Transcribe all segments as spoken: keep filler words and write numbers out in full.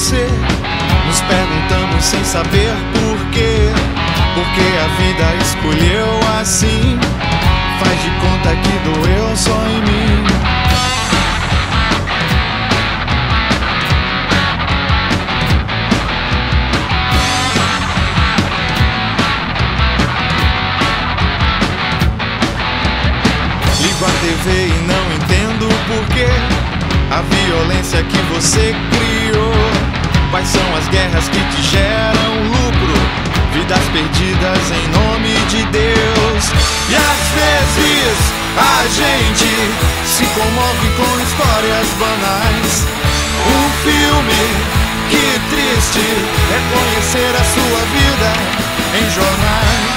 você. Nos perguntamos sem saber porquê, porque a vida escolheu assim. Faz de conta que doeu só em mim. Ligo a T V e não entendo porquê. A violência que você criou. Quais são as guerras que te geram lucro? Vidas perdidas em nome de Deus. E às vezes a gente se comove com histórias banais. Um filme, que triste é conhecer a sua vida em jornais.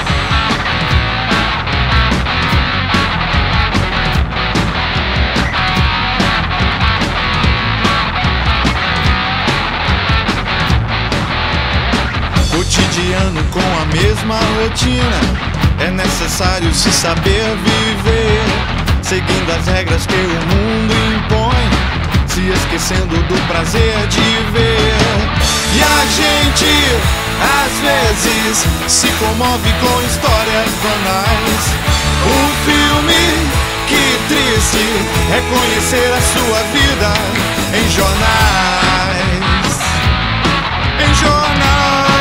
Cotidiano com a mesma rotina. É necessário se saber viver, seguindo as regras que o mundo impõe, se esquecendo do prazer de ver. E a gente, às vezes, se comove com histórias banais. Um filme, que triste é conhecer a sua vida em jornais. Em jornais.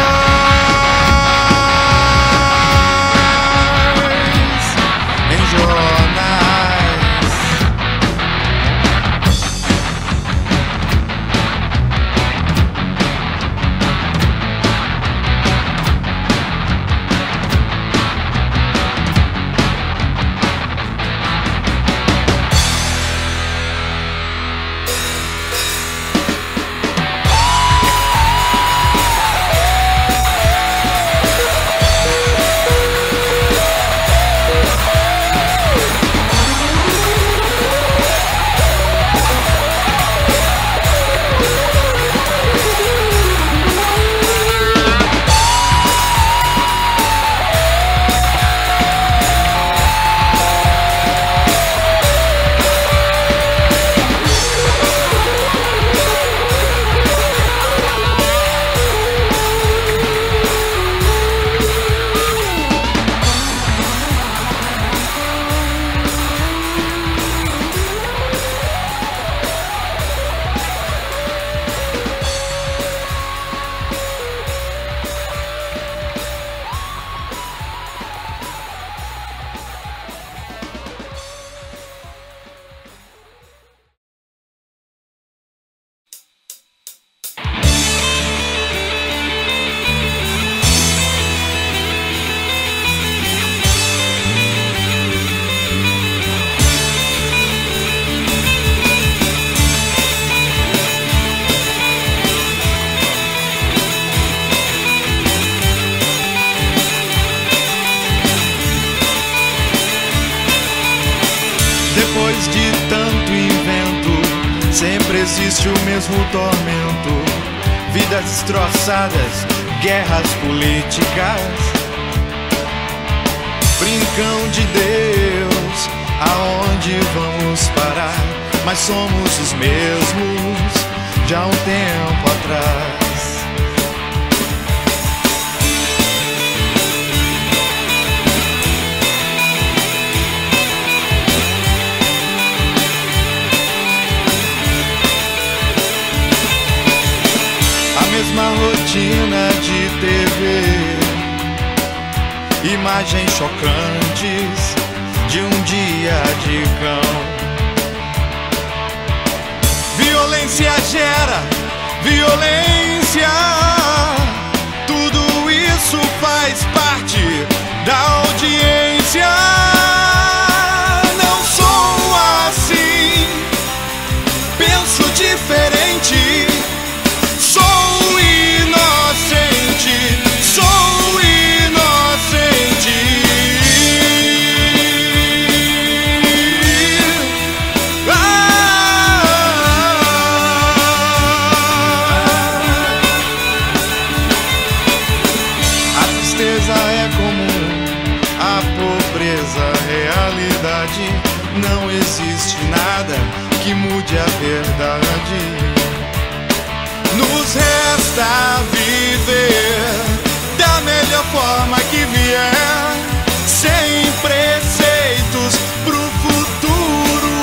Depois de tanto invento, sempre existe o mesmo tormento. Vidas destroçadas, guerras políticas. Brincam de Deus, aonde vamos parar? Mas somos os mesmos de há um tempo atrás. Mesma rotina de T V, imagens chocantes de um dia de cão. Violência gera violência, tudo isso faz parte da audiência. Não sou assim, penso diferente. Sou inocente, sou inocente. Ah, a tristeza é comum, a pobreza realidade. Não existe nada que mude a verdade. Nos resta viver da melhor forma que vier, sem preceitos pro futuro.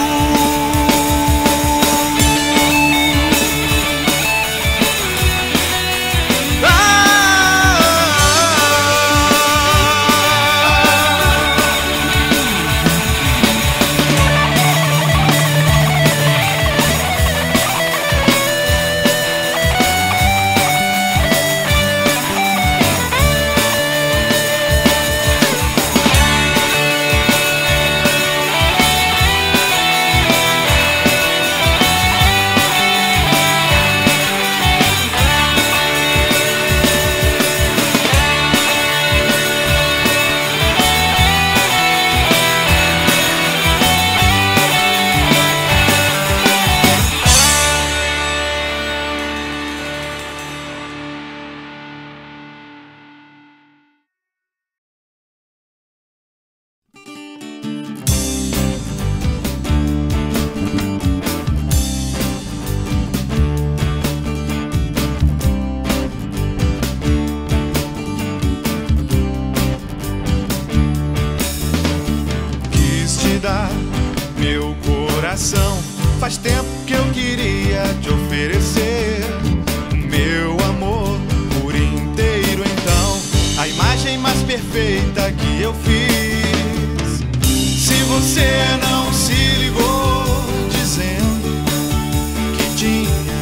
Meu coração, faz tempo que eu queria te oferecer o meu amor por inteiro. Então, a imagem mais perfeita que eu fiz. Se você não se ligou, dizendo que tinha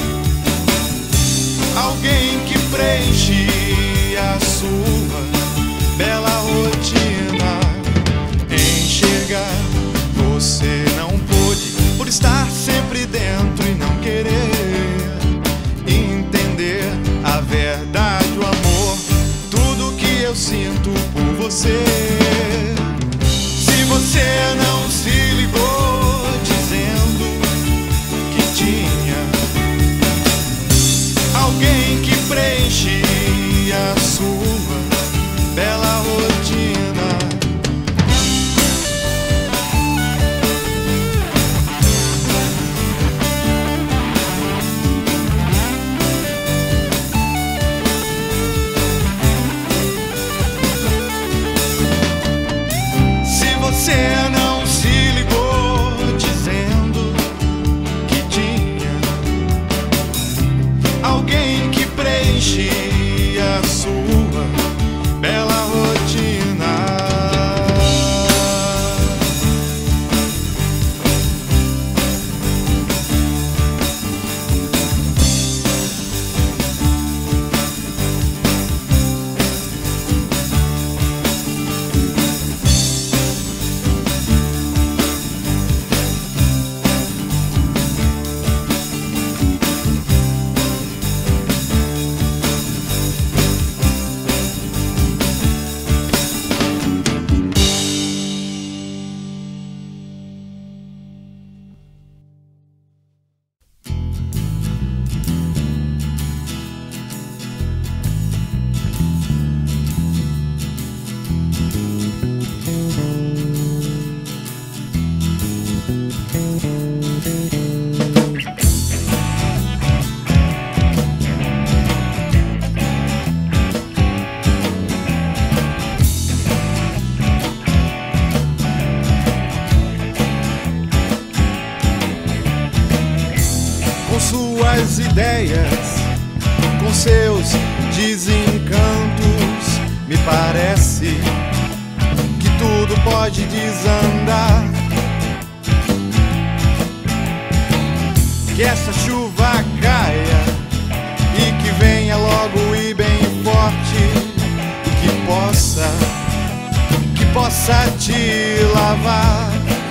alguém que preenchia a sua bela rotina, enxergar você não pôde, por estar sempre dentro e não querer entender a verdade, o amor, tudo que eu sinto por você. Se você não se ligou, dizendo que tinha alguém que preenchia a sua bela rotina, você não se ligou, dizendo que tinha alguém que preenchia a sua bela rotina. Com suas ideias, com seus desencantos, me parece que tudo pode desandar. Que essa chuva caia e que venha logo e bem forte, que possa, que possa te lavar.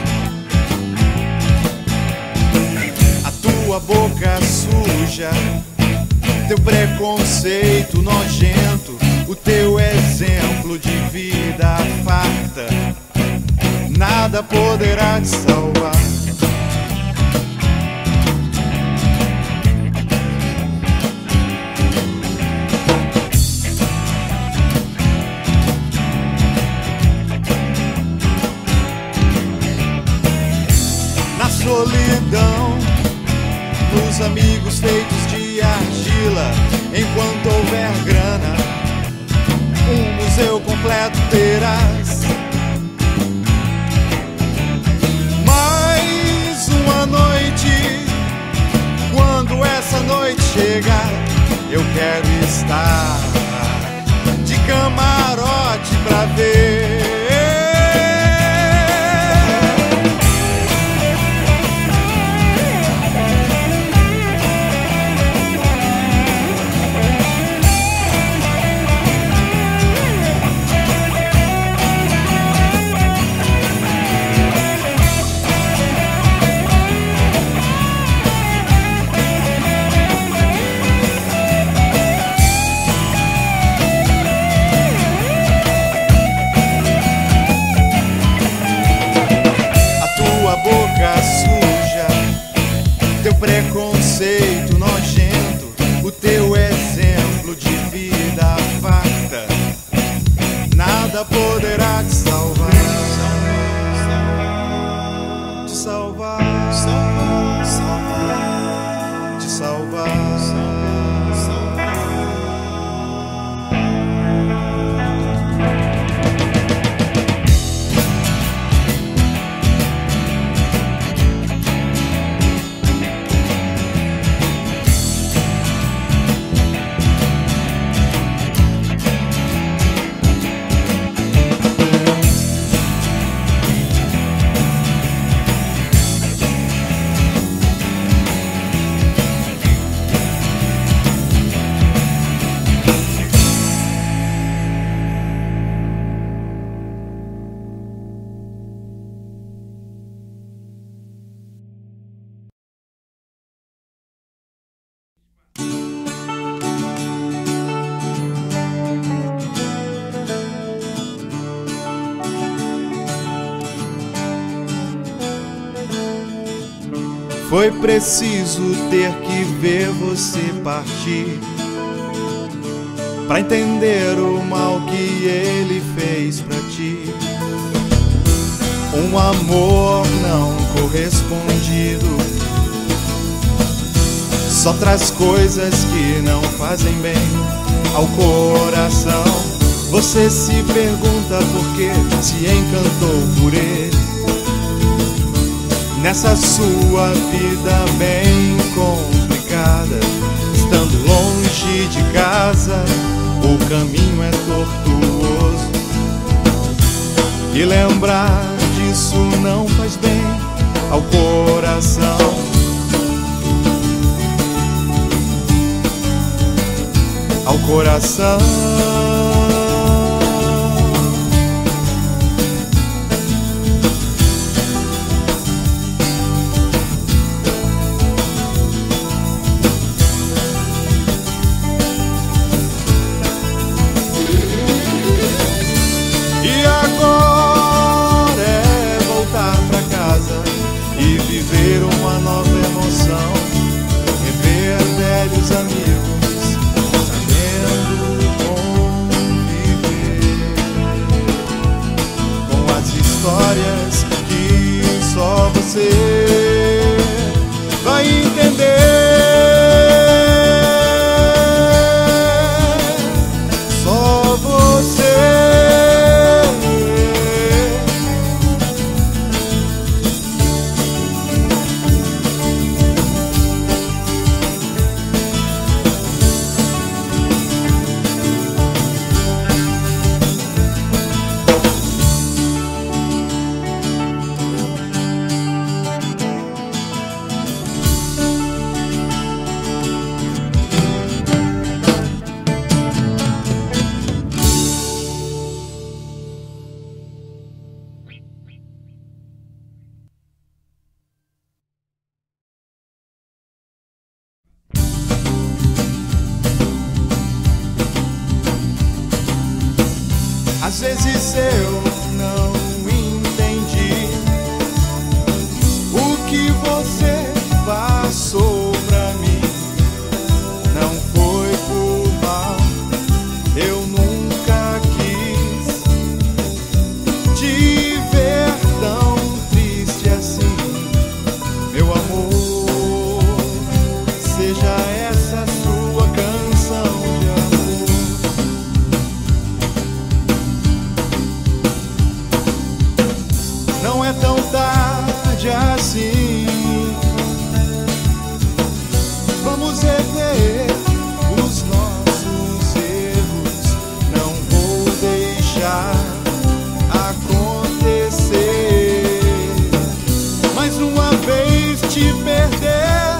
Tua boca suja, teu preconceito nojento, o teu exemplo de vida farta, nada poderá te salvar. Na solidão, nos amigos feitos de argila. Enquanto houver grana, um museu completo terás. Mais uma noite, quando essa noite chegar, eu quero estar de camarote pra ver. Teu preconceito nojento, o teu exemplo de vida farta, nada poderá te salvar, te salvar, te salvar. Foi preciso ter que ver você partir pra entender o mal que ele fez pra ti. Um amor não correspondido só traz coisas que não fazem bem ao coração. Você se pergunta por que se encantou por ele nessa sua vida bem complicada. Estando longe de casa, o caminho é tortuoso, e lembrar disso não faz bem ao coração. Ao coração. Viver uma nova emoção, rever velhos amigos, sabendo conviver com as histórias que só você vai entender. Só você. Às vezes eu não entendi o que você passou pra mim. Não foi por mal, eu nunca quis te ver tão triste assim. Meu amor, seja essa ande assim. Vamos rever os nossos erros, não vou deixar acontecer. Mais uma vez te perder,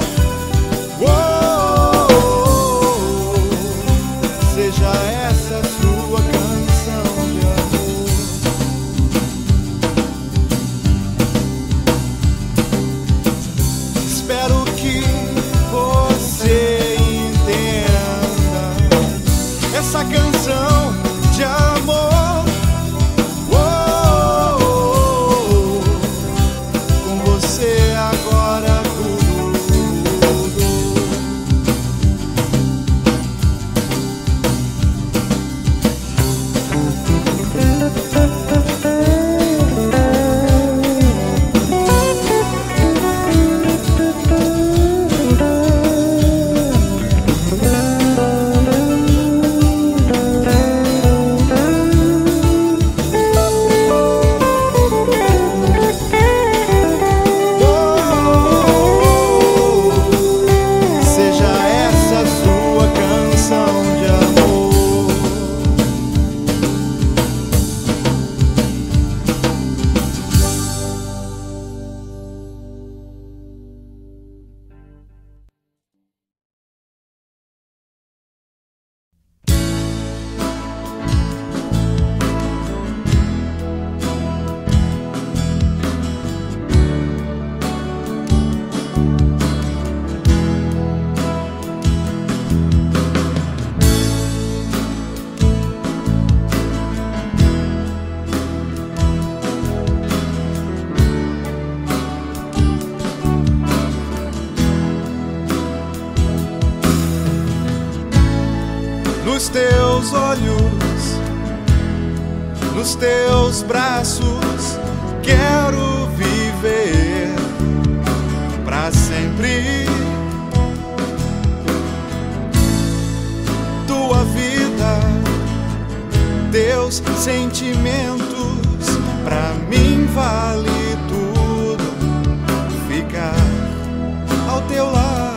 oh, oh, oh. Seja essa sua canção de amor. Espero que você entenda essa canção de amor. Oh, oh, oh. Com você agora tudo. Nos teus olhos, nos teus braços, quero viver pra sempre. Tua vida, teus sentimentos, pra mim vale tudo. Ficar ao teu lado.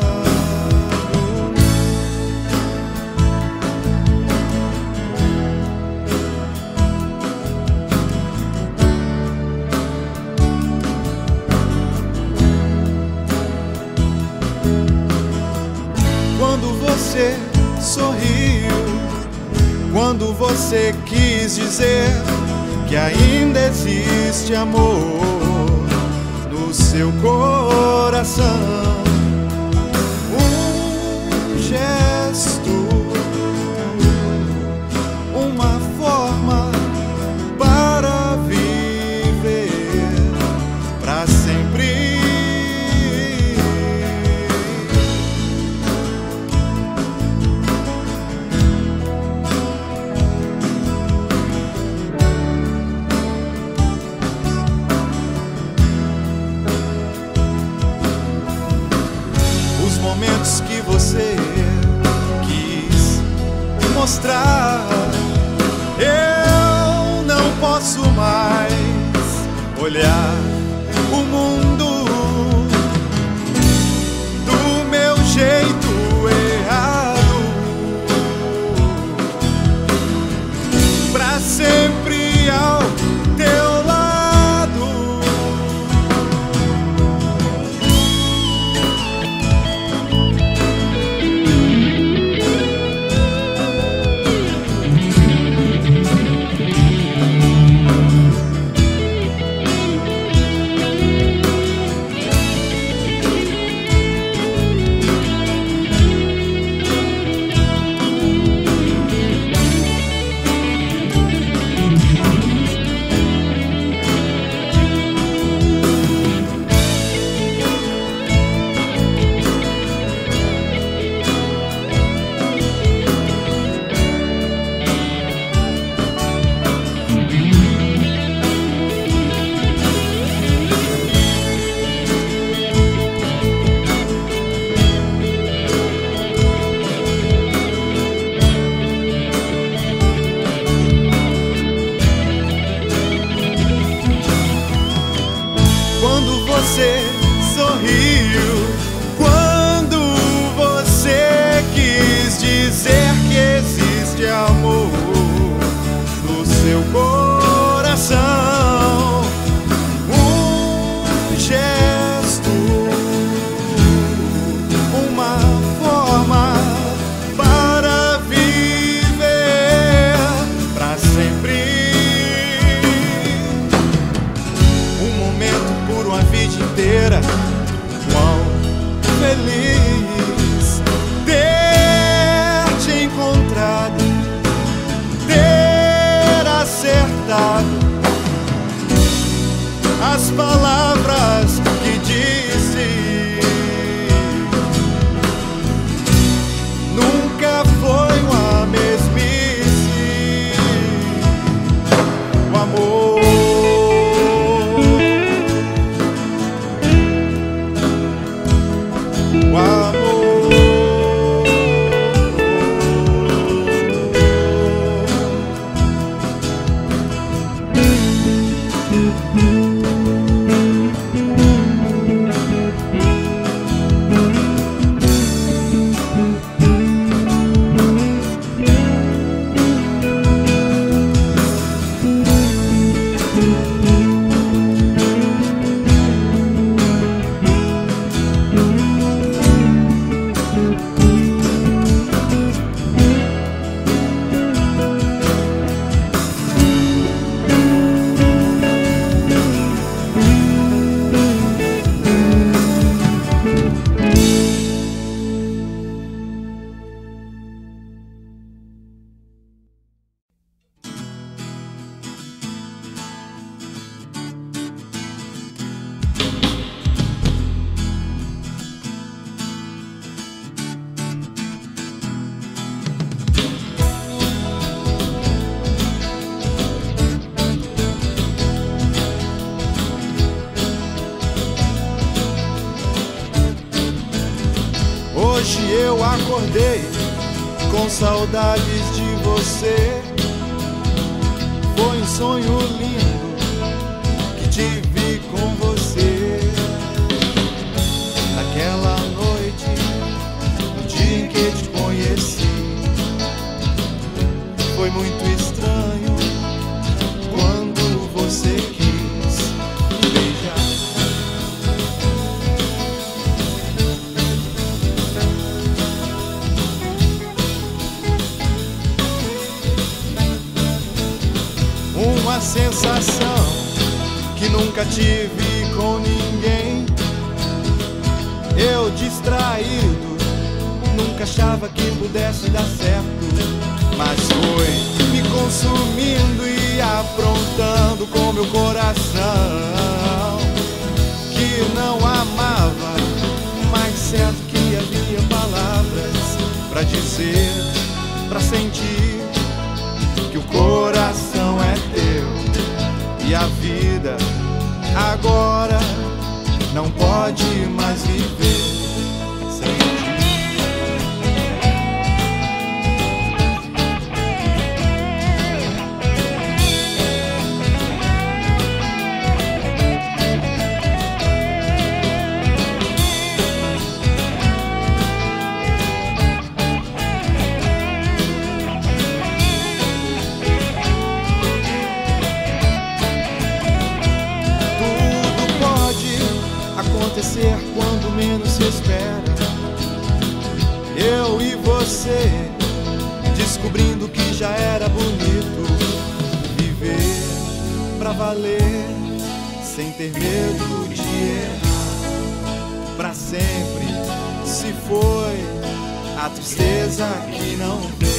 Quando você sorriu, quando você quis dizer que ainda existe amor no seu coração, um gesto, uma forma para viver para sempre. Momentos que você quis mostrar, eu não posso mais olhar o mundo do meu jeito errado. Pra sempre ao teu lado. uma vida inteira. Quão feliz ter te encontrado, ter acertado as palavras que disse. Nunca foi uma mesmice. O amor, o amor. Hoje eu acordei com saudades de você. Foi um sonho lindo que tive com você. Naquela noite, no dia em que te conheci, foi muito estranho quando você quis me beijar. Uma sensação que nunca tive com ninguém. Eu distraído, nunca achava que pudesse dar certo, mas foi me consumindo e aprontando com meu coração, que não amava, mas certo que havia palavras pra dizer, pra sentir que o coração é teu e a vida agora não pode mais viver sem ti. Acontecer quando menos se espera. Eu e você descobrindo que já era bonito viver pra valer, sem ter medo de errar. Pra sempre se foi a tristeza que não veio.